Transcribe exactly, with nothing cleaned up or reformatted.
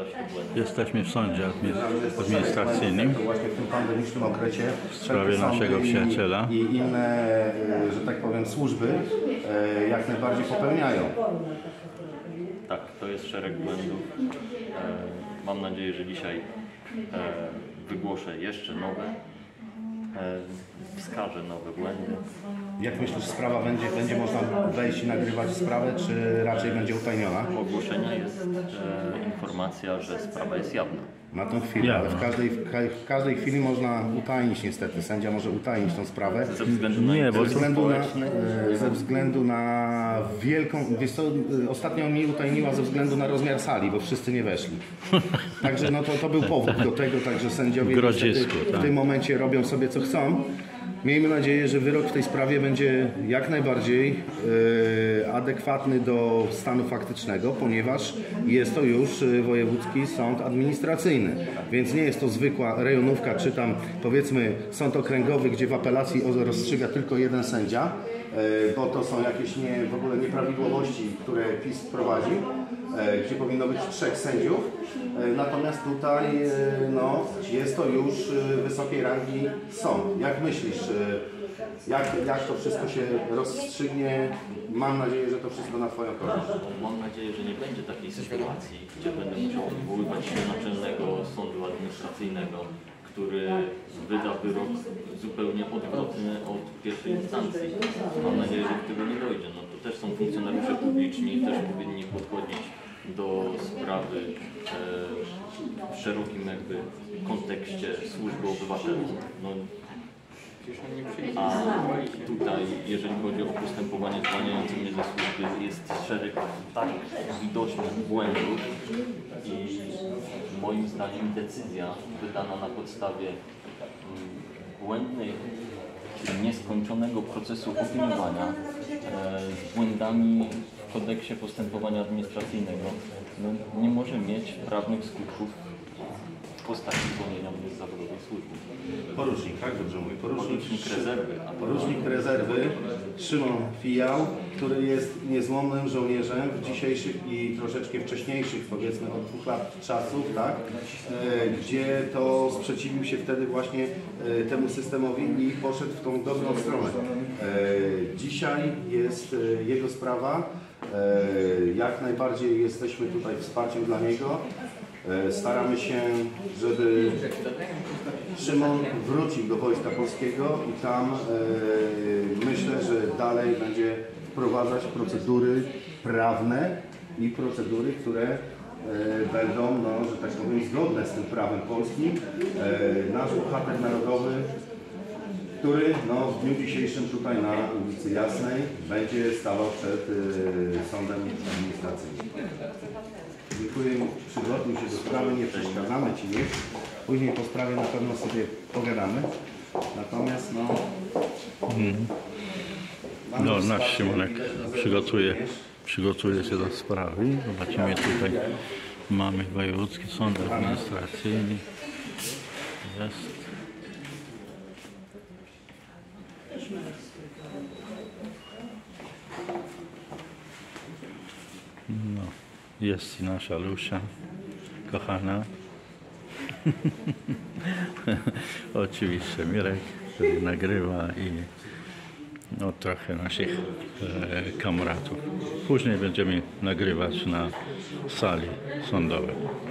Jesteśmy w sądzie administracyjnym To właśnie w tym pandemicznym okresie w sprawie naszego przyjaciela. I, i inne, że tak powiem, służby jak najbardziej popełniają. Tak, to jest szereg błędów. Mam nadzieję, że dzisiaj wygłoszę jeszcze nowe, wskażę nowe błędy. Jak myślisz, sprawa będzie, będzie można wejść i nagrywać sprawę, czy raczej będzie utajniona? Ogłoszenia jest e, informacja, że sprawa jest jawna. Na tą chwilę, ale w każdej, w, ka w każdej chwili można utajnić niestety. Sędzia może utajnić tą sprawę. Ze względu na, Nie, Ze względu na, społeczny. ze względu na wielką... Wiesz co, ostatnio mi utajniła ze względu na rozmiar sali, bo wszyscy nie weszli. Także no to, to był powód do tego, także sędziowie W Grodzisku, w tak. tym momencie robią sobie co chcą. Miejmy nadzieję, że wyrok w tej sprawie będzie jak najbardziej e, adekwatny do stanu faktycznego, ponieważ jest to już e, Wojewódzki Sąd Administracyjny. Więc nie jest to zwykła rejonówka, czy tam powiedzmy sąd okręgowy, gdzie w apelacji rozstrzyga tylko jeden sędzia, e, bo to są jakieś nie, w ogóle nieprawidłowości, które PiS wprowadził, e, gdzie powinno być trzech sędziów. E, natomiast tutaj e, no, jest to już e, wysokiej rangi sąd. Jak myślisz, Jak, jak to wszystko się rozstrzygnie? Mam nadzieję, że to wszystko na Twoją korzyść. Mam nadzieję, że nie będzie takiej sytuacji, gdzie będę musiał odwoływać się do Naczelnego Sądu Administracyjnego, który wyda wyrok zupełnie odwrotny od pierwszej instancji. Mam nadzieję, że do tego nie dojdzie. No, to też są funkcjonariusze publiczni, też powinni podchodzić do sprawy e, w szerokim jakby kontekście służby obywatelskiej. No, a tutaj, jeżeli chodzi o postępowanie zwalniające mnie ze służby, jest szereg tak widocznych błędów i moim zdaniem decyzja wydana na podstawie błędnej, czyli nieskończonego procesu opiniowania z błędami w kodeksie postępowania administracyjnego no, nie może mieć prawnych skutków w postaci zwolnienia mnie z zawodowej służby. Porucznik, tak dobrze mówię. Porucznik, Porucznik rezerwy. A porucznik rezerwy Szymon Fijał, który jest niezłomnym żołnierzem w dzisiejszych i troszeczkę wcześniejszych, powiedzmy od dwóch lat czasów, tak? E, gdzie to sprzeciwił się wtedy właśnie e, temu systemowi i poszedł w tą dobrą stronę. E, dzisiaj jest e, jego sprawa. E, jak najbardziej jesteśmy tutaj wsparciem dla niego. Staramy się, żeby Szymon wrócił do Wojska Polskiego i tam e, myślę, że dalej będzie wprowadzać procedury prawne i procedury, które e, będą, no, że tak powiem, zgodne z tym prawem polskim. E, nasz bohater narodowy, który no, w dniu dzisiejszym tutaj na ulicy Jasnej będzie stawał przed e, sądem administracyjnym. Dziękuję, przygotuj się do sprawy, nie przeszkadzamy Ci już. Później po sprawie na pewno sobie pogadamy. Natomiast no... Mm. No, nasz Szymonek przygotuje, przygotuje się do sprawy. Zobaczymy, tutaj mamy Wojewódzki Sąd Administracyjny. Jest. No. Jest i nasza Lusia, kochana. Oczywiście Mirek, który nagrywa i no, trochę naszych e, kameratów. Później będziemy nagrywać na sali sądowej.